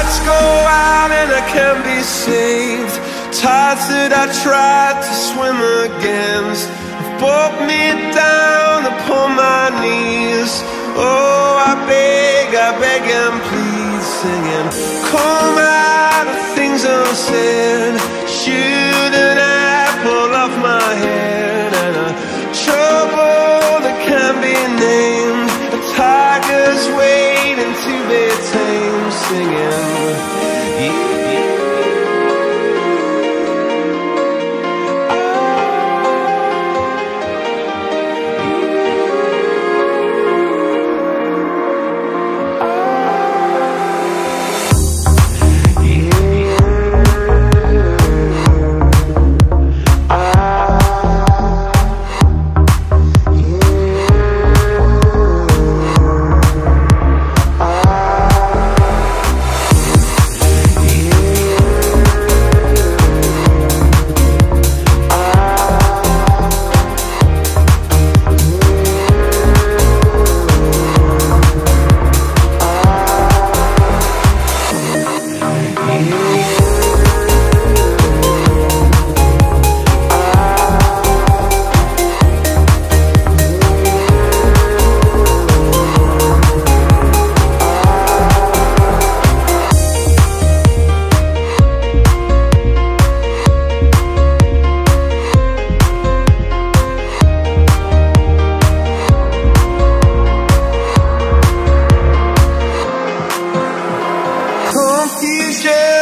lights go out and I can't be saved. Tides that I tried to swim against have brought me down upon my knees. Oh, I beg and plead, singing, call out of things unsaid. Shoot an apple off my head, and a trouble that can't be named. A tiger's waiting to be tamed, singing, confusion